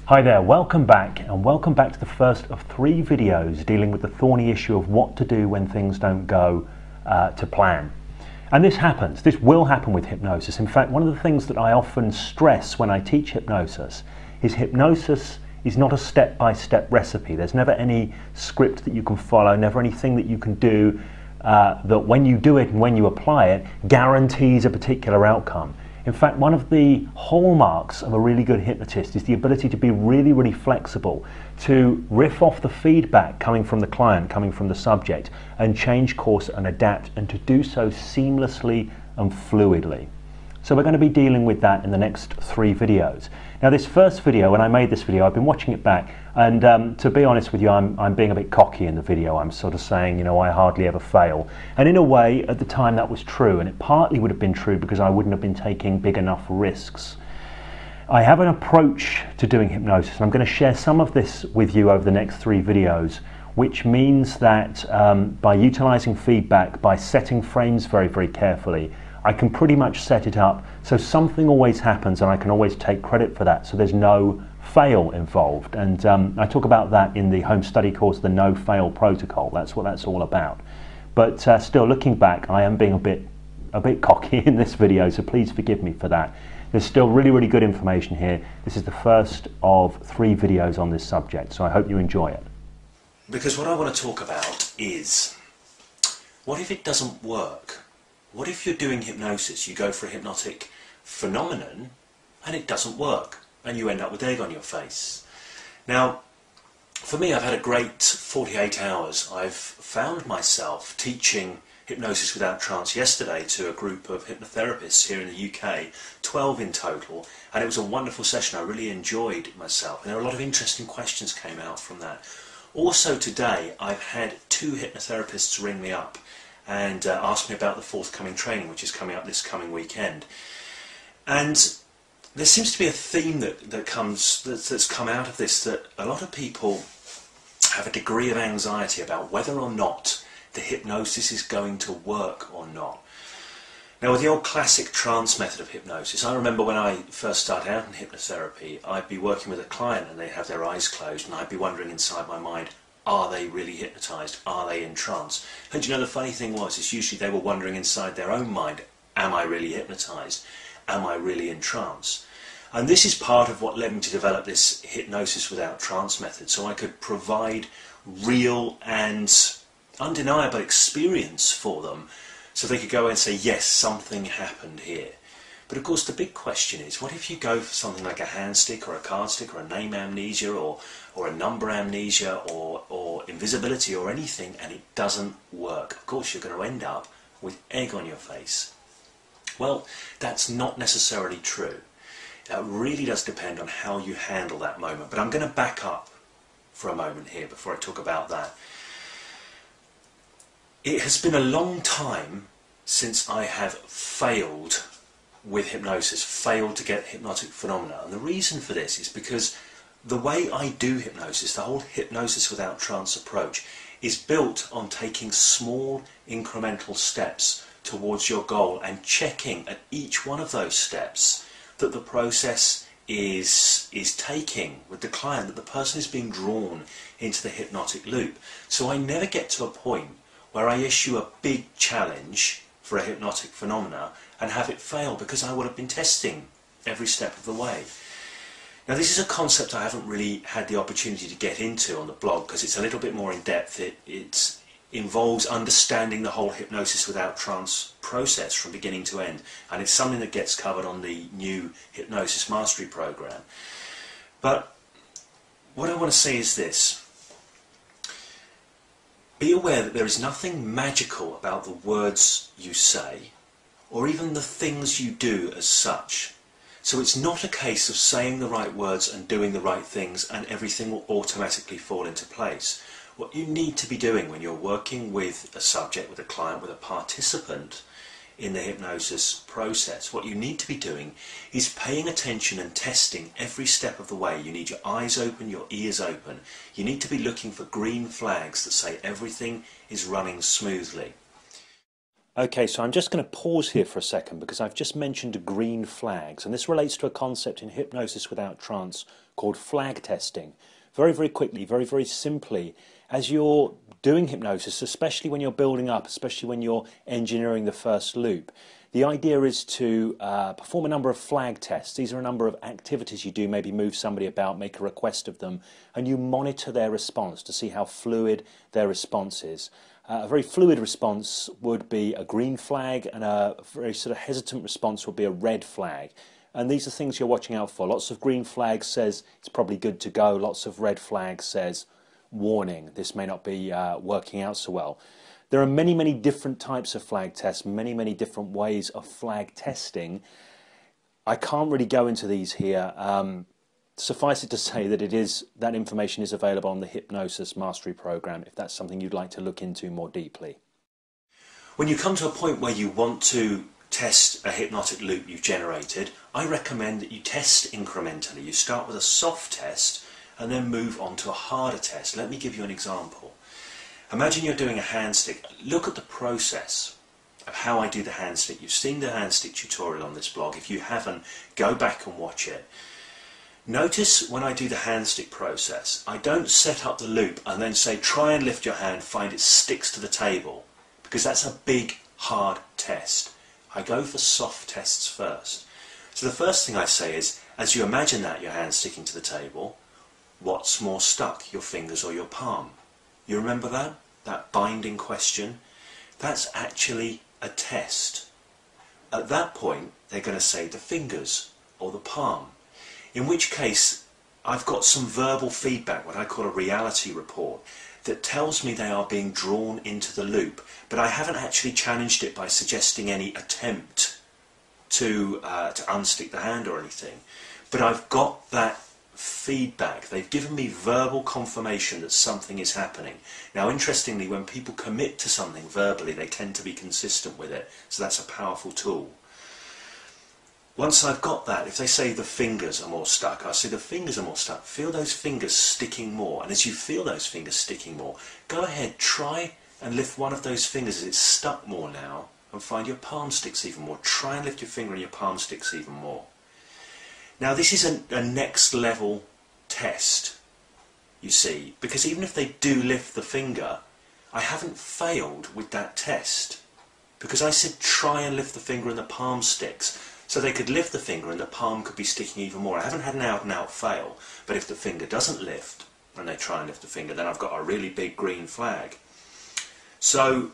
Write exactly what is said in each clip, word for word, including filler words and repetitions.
Hi there, welcome back, and welcome back to the first of three videos dealing with the thorny issue of what to do when things don't go uh, to plan. And this happens, this will happen with hypnosis. In fact, one of the things that I often stress when I teach hypnosis is hypnosis is not a step-by-step recipe. There's never any script that you can follow, never anything that you can do uh, that when you do it and when you apply it guarantees a particular outcome. In fact, one of the hallmarks of a really good hypnotist is the ability to be really, really flexible, to riff off the feedback coming from the client, coming from the subject, and change course and adapt, and to do so seamlessly and fluidly. So we're going to be dealing with that in the next three videos. Now this first video, when I made this video, I've been watching it back, and um, to be honest with you, I'm, I'm being a bit cocky in the video. I'm sort of saying, you know, I hardly ever fail. And in a way, at the time that was true, and it partly would have been true because I wouldn't have been taking big enough risks. I have an approach to doing hypnosis, and I'm going to share some of this with you over the next three videos, which means that um, by utilizing feedback, by setting frames very, very carefully, I can pretty much set it up so something always happens and I can always take credit for that, so there's no fail involved. And um, I talk about that in the home study course, the no fail protocol. That's what that's all about. But uh, still, looking back, I am being a bit a bit cocky in this video, so please forgive me for that. There's still really, really good information here. This is the first of three videos on this subject, so I hope you enjoy it. Because what I want to talk about is, what if it doesn't work? What if you're doing hypnosis, you go for a hypnotic phenomenon and it doesn't work and you end up with egg on your face? Now, for me, I've had a great forty-eight hours. I've found myself teaching hypnosis without trance yesterday to a group of hypnotherapists here in the U K, twelve in total, and it was a wonderful session. I really enjoyed myself, and there were a lot of interesting questions came out from that. Also today, I've had two hypnotherapists ring me up and uh, ask me about the forthcoming training, which is coming up this coming weekend. And there seems to be a theme that, that comes, that's, that's come out of this, that a lot of people have a degree of anxiety about whether or not the hypnosis is going to work or not. Now, with the old classic trance method of hypnosis, I remember when I first started out in hypnotherapy, I'd be working with a client and they'd have their eyes closed, and I'd be wondering inside my mind, are they really hypnotised? Are they in trance? And you know, the funny thing was, is usually they were wondering inside their own mind, am I really hypnotised? Am I really in trance? And this is part of what led me to develop this hypnosis without trance method, so I could provide real and undeniable experience for them, so they could go and say, yes, something happened here. But of course the big question is, what if you go for something like a hand stick or a card stick or a name amnesia or, or a number amnesia or, or invisibility or anything, and it doesn't work? Of course you're going to end up with egg on your face. Well, that's not necessarily true. That really does depend on how you handle that moment. But I'm going to back up for a moment here before I talk about that. It has been a long time since I have failed with hypnosis, failed to get hypnotic phenomena. And the reason for this is because the way I do hypnosis, the whole hypnosis without trance approach, is built on taking small incremental steps towards your goal and checking at each one of those steps that the process is, is taking with the client, that the person is being drawn into the hypnotic loop. So I never get to a point where I issue a big challenge for a hypnotic phenomena and have it fail, because I would have been testing every step of the way. Now, this is a concept I haven't really had the opportunity to get into on the blog because it's a little bit more in depth. It, it involves understanding the whole hypnosis without trance process from beginning to end, and it's something that gets covered on the new Hypnosis Mastery program. But what I want to say is this. Be aware that there is nothing magical about the words you say, or even the things you do as such. So it's not a case of saying the right words and doing the right things and everything will automatically fall into place. What you need to be doing when you're working with a subject, with a client, with a participant in the hypnosis process, what you need to be doing is paying attention and testing every step of the way. You need your eyes open, your ears open. You need to be looking for green flags that say everything is running smoothly. Okay, so I'm just going to pause here for a second because I've just mentioned green flags, and this relates to a concept in Hypnosis Without Trance called flag testing. Very, very quickly, very, very simply, as you're doing hypnosis, especially when you're building up, especially when you're engineering the first loop, the idea is to uh, perform a number of flag tests. These are a number of activities you do, maybe move somebody about, make a request of them, and you monitor their response to see how fluid their response is. Uh, a very fluid response would be a green flag, and a very sort of hesitant response would be a red flag. And these are things you're watching out for. Lots of green flags says it's probably good to go. Lots of red flags says, warning, this may not be uh, working out so well. There are many, many different types of flag tests, many, many different ways of flag testing. I can't really go into these here. Um, suffice it to say that it is that information is available on the Hypnosis Mastery Program if that's something you'd like to look into more deeply. When you come to a point where you want to test a hypnotic loop you've generated, I recommend that you test incrementally. You start with a soft test and then move on to a harder test. Let me give you an example. Imagine you're doing a hand stick. Look at the process of how I do the hand stick. You've seen the hand stick tutorial on this blog. If you haven't, go back and watch it. Notice when I do the hand stick process, I don't set up the loop and then say try and lift your hand, find it sticks to the table, because that's a big hard test. I go for soft tests first. So the first thing I say is, as you imagine that your hand sticking to the table, what's more stuck, your fingers or your palm? You remember that? That binding question? That's actually a test. At that point, they're going to say the fingers or the palm. In which case, I've got some verbal feedback, what I call a reality report, that tells me they are being drawn into the loop, but I haven't actually challenged it by suggesting any attempt to, uh, to unstick the hand or anything. But I've got that feedback. They've given me verbal confirmation that something is happening. Now, interestingly, when people commit to something verbally, they tend to be consistent with it, so that's a powerful tool. Once I've got that, if they say the fingers are more stuck, I'll say the fingers are more stuck. Feel those fingers sticking more. And as you feel those fingers sticking more, go ahead, try and lift one of those fingers as it's stuck more now, and find your palm sticks even more. Try and lift your finger and your palm sticks even more. Now this is a, a next level test, you see, because even if they do lift the finger, I haven't failed with that test. Because I said try and lift the finger and the palm sticks. So they could lift the finger and the palm could be sticking even more. I haven't had an out and out fail, but if the finger doesn't lift and they try and lift the finger, then I've got a really big green flag. So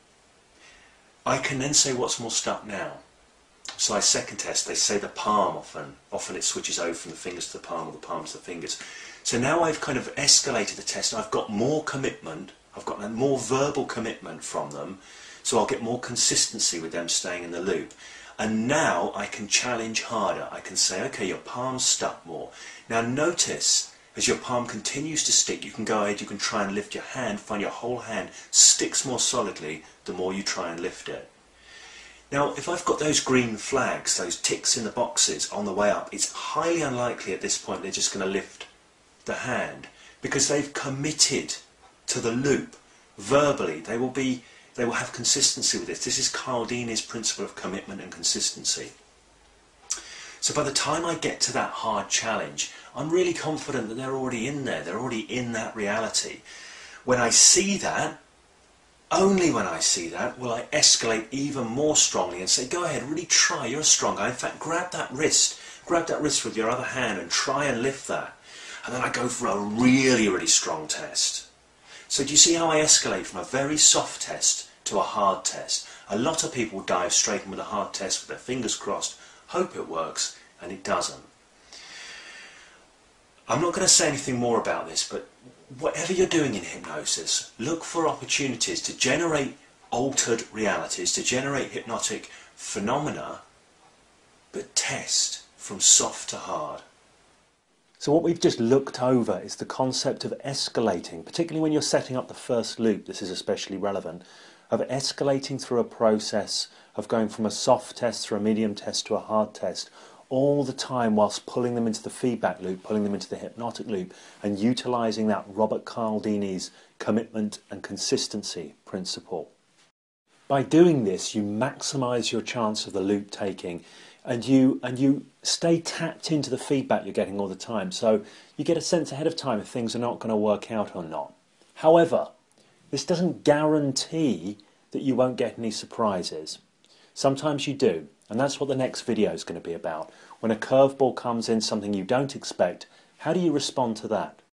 I can then say what's more stuck now. So I second test, they say the palm often, often it switches over from the fingers to the palm or the palm to the fingers. So now I've kind of escalated the test, I've got more commitment, I've got more verbal commitment from them, so I'll get more consistency with them staying in the loop. And now I can challenge harder. I can say, okay, your palm's stuck more. Now notice, as your palm continues to stick, you can go ahead, you can try and lift your hand, find your whole hand sticks more solidly the more you try and lift it. Now, if I've got those green flags, those ticks in the boxes on the way up, it's highly unlikely at this point they're just going to lift the hand, because they've committed to the loop verbally. They will be They will have consistency with this. This is Cialdini's principle of commitment and consistency. So by the time I get to that hard challenge, I'm really confident that they're already in there. They're already in that reality. When I see that, only when I see that, will I escalate even more strongly and say, go ahead, really try, you're a strong guy. In fact, grab that wrist. Grab that wrist with your other hand and try and lift that. And then I go for a really, really strong test. So do you see how I escalate from a very soft test to a hard test? A lot of people dive straight in with a hard test with their fingers crossed, hope it works, and it doesn't. I'm not going to say anything more about this, but whatever you're doing in hypnosis, look for opportunities to generate altered realities, to generate hypnotic phenomena, but test from soft to hard. So what we've just looked over is the concept of escalating, particularly when you're setting up the first loop. This is especially relevant, of escalating through a process of going from a soft test through a medium test to a hard test, all the time whilst pulling them into the feedback loop, pulling them into the hypnotic loop, and utilising that Robert Cialdini's commitment and consistency principle. By doing this, you maximise your chance of the loop taking, and you and you stay tapped into the feedback you're getting all the time. So you get a sense ahead of time if things are not going to work out or not. However, this doesn't guarantee that you won't get any surprises. Sometimes you do, and that's what the next video is going to be about. When a curveball comes in, something you don't expect, how do you respond to that?